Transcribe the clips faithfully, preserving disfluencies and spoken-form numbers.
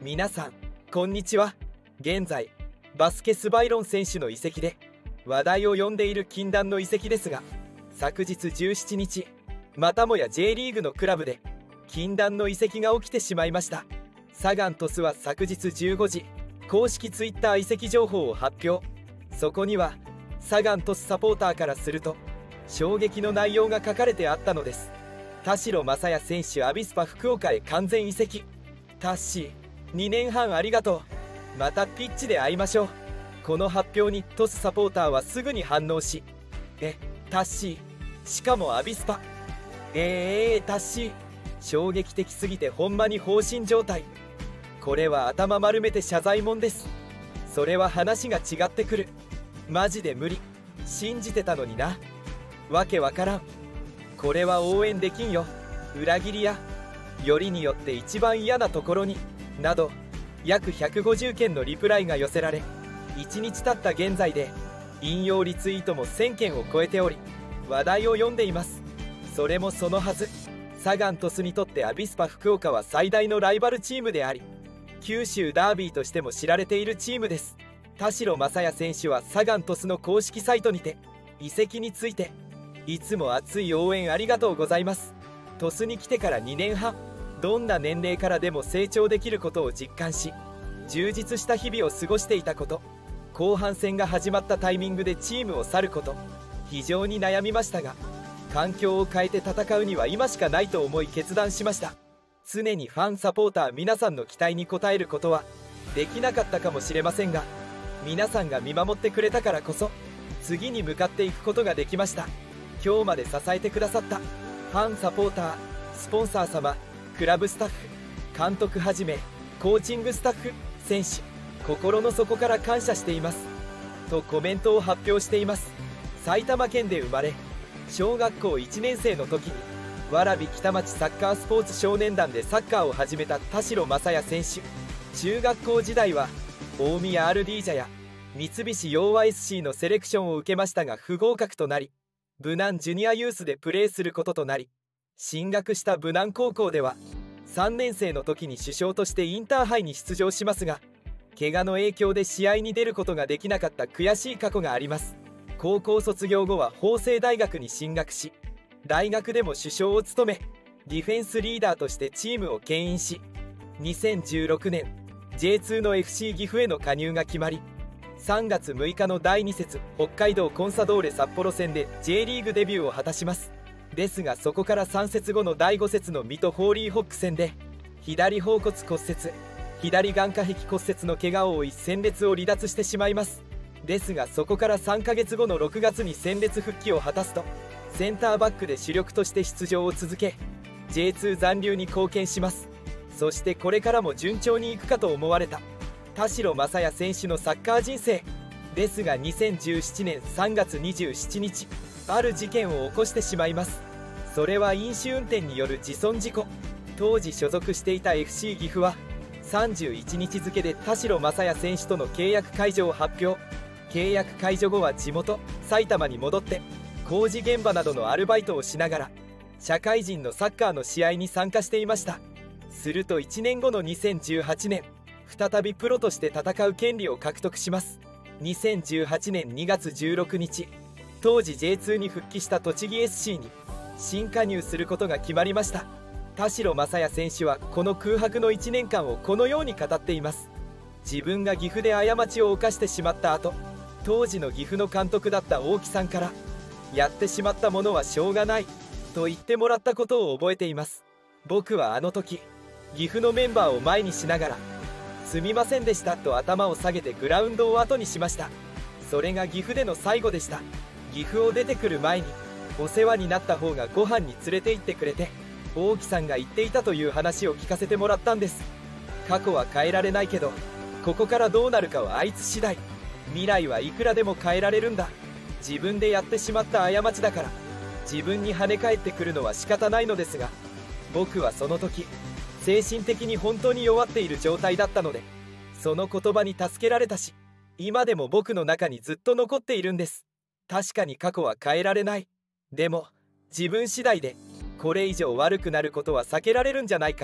皆さんこんにちは。現在バスケスバイロン選手の移籍で話題を呼んでいる禁断の移籍ですが、昨日じゅうしちにちまたもや J リーグのクラブで禁断の移籍が起きてしまいました。サガン鳥栖は昨日じゅうごじ公式ツイッター移籍情報を発表。そこにはサガン鳥栖サポーターからすると衝撃の内容が書かれてあったのです。田代雅也選手アビスパ福岡へ完全移籍。タッシーにねんはんありがとう。またピッチで会いましょう。この発表に鳥栖サポーターはすぐに反応し、え、タッシー、しかもアビスパ、えー、えー、タッシー、衝撃的すぎてほんまに放心状態。これは頭丸めて謝罪もんです。それは話が違ってくる。マジで無理。信じてたのにな。わけわからん。これは応援できんよ。裏切りやよりによって一番嫌なところになど約ひゃくごじゅうけんのリプライが寄せられ、いちにち経った現在で引用リツイートもせんけんを超えており、話題を読んでいます。それもそのはず、サガン鳥栖にとってアビスパ福岡は最大のライバルチームであり、九州ダービーとしても知られているチームです。田代雅也選手はサガン鳥栖の公式サイトにて移籍について、いつも熱い応援ありがとうございます。鳥栖に来てからにねんはん、どんな年齢からでも成長できることを実感し、充実した日々を過ごしていたこと、後半戦が始まったタイミングでチームを去ること、非常に悩みましたが、環境を変えて戦うには今しかないと思い決断しました。常にファンサポーター皆さんの期待に応えることはできなかったかもしれませんが、皆さんが見守ってくれたからこそ次に向かっていくことができました。今日まで支えてくださったファンサポーター、スポンサー様、クラブスタッフ、監督はじめコーチングスタッフ、選手、心の底から感謝していますとコメントを発表しています。埼玉県で生まれ、小学校いちねんせいの時に蕨北町サッカースポーツ少年団でサッカーを始めた田代雅也選手。中学校時代は大宮 アールディー ジャや三菱洋和 エスシー のセレクションを受けましたが不合格となり、武南ジュニアユースでプレーすることとなり、進学した武南高校ではさんねんせいの時に主将としてインターハイに出場しますが、怪我の影響で試合に出ることができなかった悔しい過去があります。高校卒業後は法政大学に進学し、大学でも主将を務め、ディフェンスリーダーとしてチームを牽引し、にせんじゅうろくねん ジェイツー の エフシー 岐阜への加入が決まり、さんがつむいかのだいに節北海道コンサドーレ札幌戦で J リーグデビューを果たします。ですがそこからさん節後のだいご節の水戸ホーリーホック戦で左頬骨骨折、左眼下壁骨折の怪我を負い戦列を離脱してしまいます。ですがそこからさんかげつごのろくがつに戦列復帰を果たすと、センターバックで主力として出場を続け ジェイツー 残留に貢献します。そしてこれからも順調にいくかと思われた田代雅也選手のサッカー人生ですが、にせんじゅうななねんさんがつにじゅうしちにちある事件を起こしてしまいます。それは飲酒運転による自損事故。当時所属していた エフシー 岐阜はさんじゅういちにち付で田代雅也選手との契約解除を発表。契約解除後は地元埼玉に戻って工事現場などのアルバイトをしながら社会人のサッカーの試合に参加していました。するといちねんごのにせんじゅうはちねん、再びプロとして戦う権利を獲得します。にせんじゅうはちねんにがつじゅうろくにち、当時 ジェイツー に復帰した栃木 エスシー に新加入することが決まりました。田代雅也選手はこの空白のいちねんかんをこのように語っています。自分が岐阜で過ちを犯してしまった後、当時の岐阜の監督だった大木さんからやってしまったものはしょうがないと言ってもらったことを覚えています。僕はあの時岐阜のメンバーを前にしながらすみませんでしたと頭を下げてグラウンドを後にしました。それが岐阜での最後でした。岐阜を出てくる前にお世話になった方がご飯に連れて行ってくれて、大木さんが言っていたという話を聞かせてもらったんです。過去は変えられないけど、ここからどうなるかはあいつ次第。未来はいくらでも変えられるんだ。自分でやってしまった過ちだから自分に跳ね返ってくるのは仕方ないのですが、僕はその時精神的に本当に弱っている状態だったので、その言葉に助けられたし、今でも僕の中にずっと残っているんです。確かに過去は変えられない。でも自分次第でこれ以上悪くなることは避けられるんじゃないか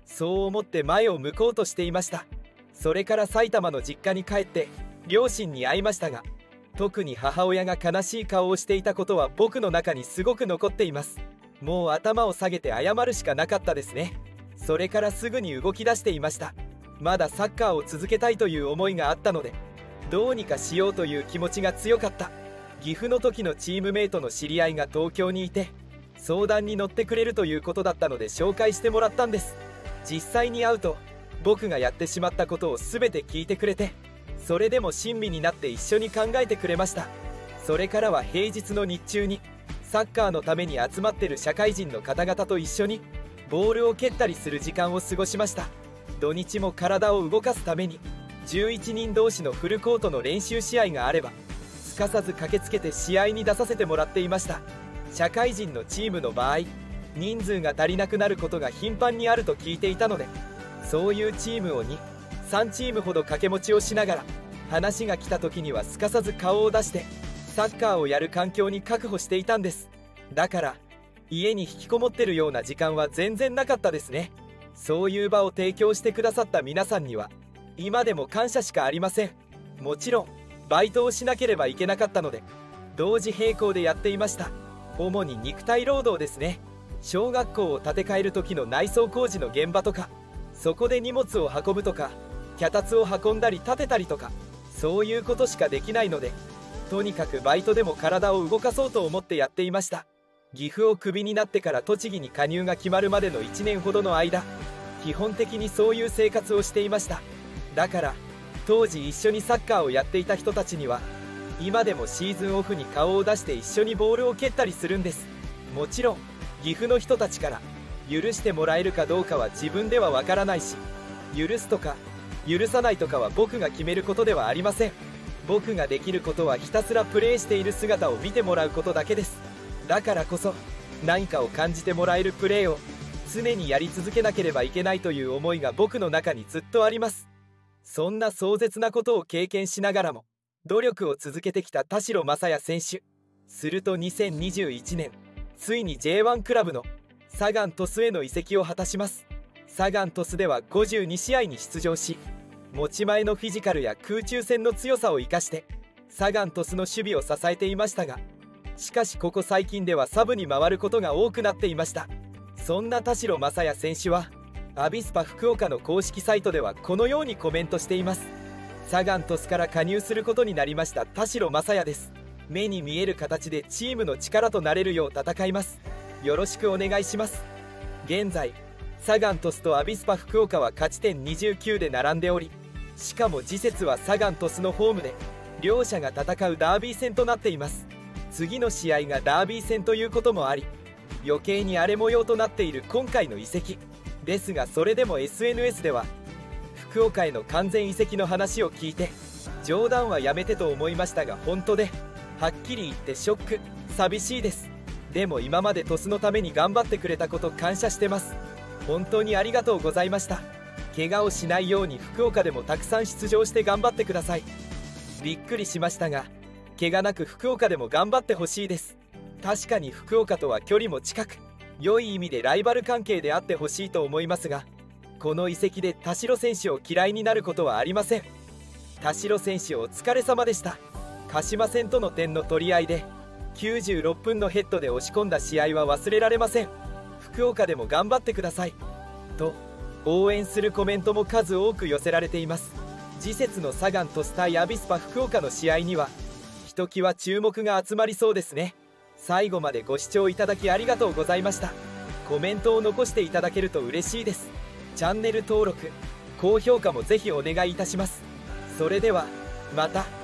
そう思って前を向こうとしていました。それから埼玉の実家に帰って両親に会いましたが、特に母親が悲しい顔をしていたことは僕の中にすごく残っています。もう頭を下げて謝るしかなかったですね。それからすぐに動き出していました。まだサッカーを続けたいという思いがあったので、どうにかしようという気持ちが強かった。岐阜の時のチームメイトの知り合いが東京にいて、相談に乗ってくれるということだったので紹介してもらったんです。実際に会うと僕がやってしまったことを全て聞いてくれて、それでも親身になって一緒に考えてくれました。それからは平日の日中にサッカーのために集まってる社会人の方々と一緒にボールを蹴ったりする時間を過ごしました。土日も体を動かすためにじゅういちにん同士のフルコートの練習試合があればすかさず駆けつけて試合に出させてもらっていました。社会人のチームの場合、人数が足りなくなることが頻繁にあると聞いていたので、そういうチームをに、さんチームほど掛け持ちをしながら、話が来た時にはすかさず顔を出してサッカーをやる環境に確保していたんです。だから家に引きこもってるような時間は全然なかったですね。そういう場を提供してくださった皆さんには今でも感謝しかありません。もちろんバイトをしなければいけなかったので同時並行でやっていました。主に肉体労働ですね。小学校を建て替える時の内装工事の現場とか、そこで荷物を運ぶとか、脚立を運んだり立てたりとか、そういうことしかできないので、とにかくバイトでも体を動かそうと思ってやっていました。岐阜をクビになってから栃木に加入が決まるまでのいちねんほどの間、基本的にそういう生活をしていました。だから当時一緒にサッカーをやっていた人たちには今でもシーズンオフに顔を出して一緒にボールを蹴ったりするんです。もちろん岐阜の人たちから許してもらえるかどうかは自分ではわからないし、許すとか許さないとかは僕が決めることではありません。僕ができることはひたすらプレーしている姿を見てもらうことだけです。だからこそ何かを感じてもらえるプレーを常にやり続けなければいけないという思いが僕の中にずっとあります。そんな壮絶なことを経験しながらも努力を続けてきた田代雅也選手。するとにせんにじゅういちねん、ついに ジェイワン クラブのサガン鳥栖への移籍を果たします。サガン鳥栖ではごじゅうにしあいに出場し、持ち前のフィジカルや空中戦の強さを生かしてサガン鳥栖の守備を支えていましたが、しかしここ最近ではサブに回ることが多くなっていました。そんな田代雅也選手はアビスパ福岡の公式サイトではこのようにコメントしています。サガン鳥栖から加入することになりました田代雅也です。目に見える形でチームの力となれるよう戦います。よろしくお願いします。現在サガン鳥栖とアビスパ福岡は勝ち点にじゅうきゅうで並んでおり、しかも次節はサガン鳥栖のホームで両者が戦うダービー戦となっています。次の試合がダービー戦ということもあり、余計に荒れ模様となっている今回の移籍ですが、それでも エスエヌエス では福岡への完全移籍の話を聞いて、冗談はやめてと思いましたが本当で、はっきり言ってショック、寂しいです。でも今まで鳥栖のために頑張ってくれたこと感謝してます。本当にありがとうございました。怪我をしないように福岡でもたくさん出場して頑張ってください。びっくりしましたが、怪我なく福岡でも頑張ってほしいです。確かに福岡とは距離も近く、良い意味でライバル関係であってほしいと思いますが、この移籍で田代選手を嫌いになることはありません。田代選手お疲れ様でした。鹿島戦との点の取り合いできゅうじゅうろっぷんのヘッドで押し込んだ試合は忘れられません。福岡でも頑張ってくださいと応援するコメントも数多く寄せられています。次節のサガン鳥栖対アビスパ福岡の試合にはひときわ注目が集まりそうですね。最後までご視聴いただきありがとうございました。コメントを残していただけると嬉しいです。チャンネル登録、高評価もぜひお願いいたします。それではまた。